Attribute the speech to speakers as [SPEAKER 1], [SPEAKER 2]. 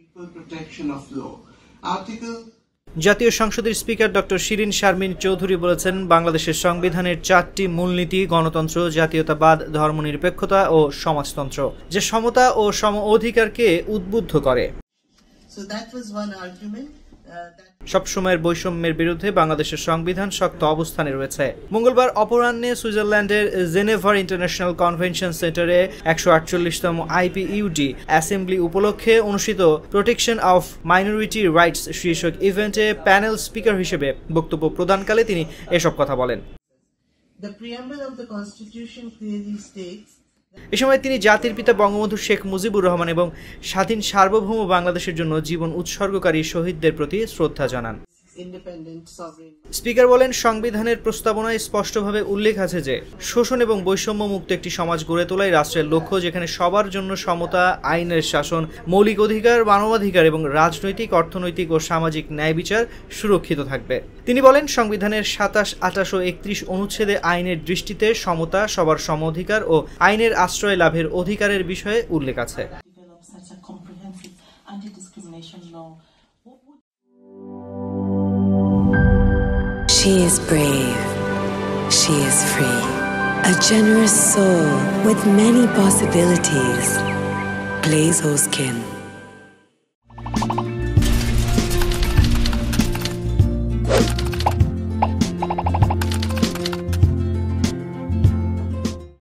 [SPEAKER 1] জাতীয় সংসদের speaker doctor Shirin Sharmin Chowdhury বলেছেন, বাংলাদেশের সংবিধানের 4টি মূলনীতি গণতন্ত্র, জাতীয়তাবাদ, ধর্মনিরপেক্ষতা ও সমাজতন্ত্র, যে সমতা ও সম অধিকারকে উদ্বুদ্ধ করে। সবসময়ের বৈষম্যের বিরুদ্ধে বাংলাদেশের সংবিধান শক্ত অবস্থানে রয়েছে। মঙ্গলবার অপরাহ্নে সুইজারল্যান্ডের জেনেভার ইন্টারন্যাশনাল কনভেনশন সেন্টারে 148তম আইপিইউডি অ্যাসেম্বলি উপলক্ষে অনুষ্ঠিত প্রোটেকশন অফ মাইনরিটি রাইটস শীর্ষক ইভেন্টে প্যানেল স্পিকার হিসেবে বক্তব্য প্রদানকালে তিনি এসব কথা বলেন। এ সময় তিনি জাতির পিতা বঙ্গবন্ধু শেখ মুজিবুর রহমান এবং স্বাধীন সার্বভৌম বাংলাদেশের জন্য জীবন উৎসর্গকারী শহীদদের প্রতি শ্রদ্ধা জানান। স্পিকার বলেন, সংবিধানের প্রস্তাবনায় স্পষ্টভাবে উল্লেখ আছে যে শোষণ এবং বৈষম্য মুক্ত একটি সমাজ গড়ে তোলাই রাষ্ট্রের লক্ষ্য, যেখানে সবার জন্য সমতা, আইনের শাসন, মৌলিক অধিকার, মানবাধিকার এবং রাজনৈতিক, অর্থনৈতিক ও সামাজিক ন্যায় বিচার সুরক্ষিত থাকবে। তিনি বলেন, সংবিধানের 27, 28 ও 31 অনুচ্ছেদে আইনের দৃষ্টিতে সমতা, সবার সম অধিকার ও আইনের আশ্রয় লাভের অধিকারের বিষয়ে উল্লেখ আছে।
[SPEAKER 2] She is brave. She is free. A generous soul with many possibilities. Blaze her skin.